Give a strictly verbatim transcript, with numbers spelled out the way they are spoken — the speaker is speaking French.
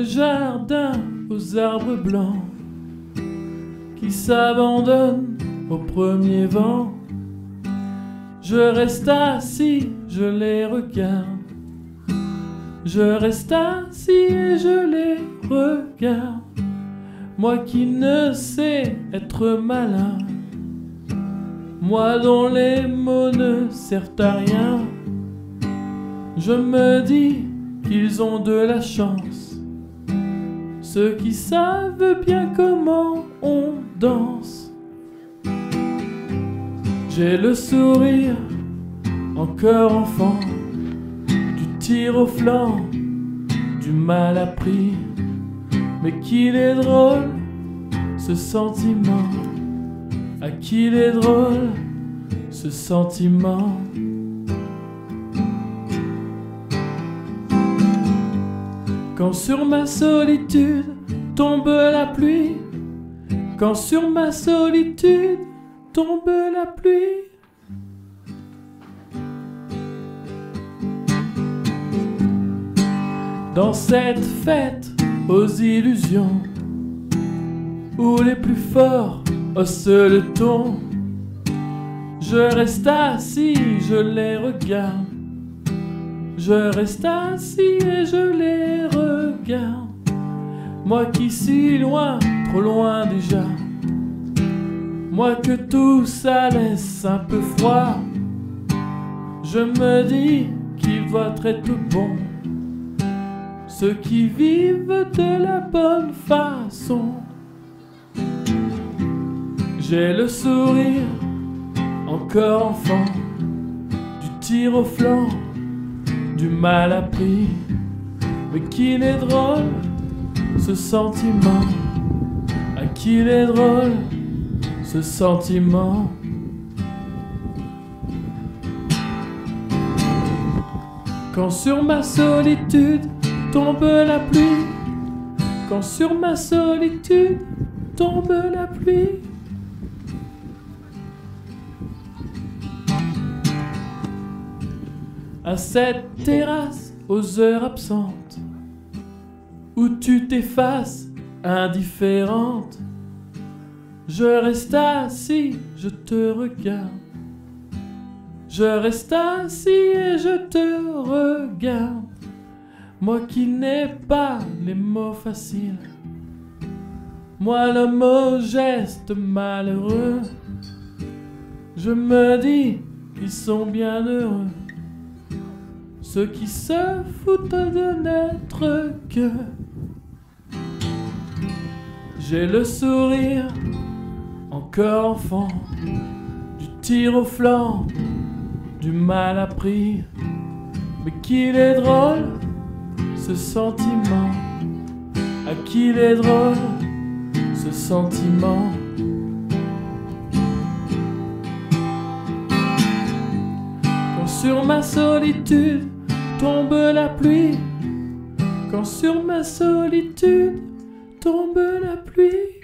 le jardin aux arbres blancs qui s'abandonnent au premier vent. Je reste assis, je les regarde. Je reste assis et je les regarde. Moi qui ne sais être malin, moi dont les mots ne servent à rien, je me dis qu'ils ont de la chance, ceux qui savent bien comment on danse. J'ai le sourire encore enfant, du tir au flanc, du mal appris, mais qu'il est drôle ce sentiment, à qu'il est drôle ce sentiment. Quand sur ma solitude tombe la pluie, quand sur ma solitude tombe la pluie, dans cette fête aux illusions, où les plus forts haussent le ton, je reste assis, je les regarde. Je reste assis et je les regarde. Moi qui suis loin, trop loin déjà, moi que tout ça laisse un peu froid, je me dis qu'il doit être bon, ceux qui vivent de la bonne façon. J'ai le sourire encore enfant, du tir au flanc, du mal appris, mais qu'il est drôle ce sentiment, à qu'il est drôle ce sentiment. Quand sur ma solitude tombe la pluie, quand sur ma solitude tombe la pluie, à cette terrasse aux heures absentes, où tu t'effaces indifférente, je reste assis, je te regarde. Je reste assis et je te regarde. Moi qui n'ai pas les mots faciles, moi l'homme au geste malheureux, je me dis qu'ils sont bien heureux, ceux qui se foutent de n'être que. J'ai le sourire encore enfant, du tir au flanc, du mal appris, mais qu'il est drôle ce sentiment, à qu'il est drôle ce sentiment. Quand sur ma solitude tombe la pluie, quand sur ma solitude tombe la pluie,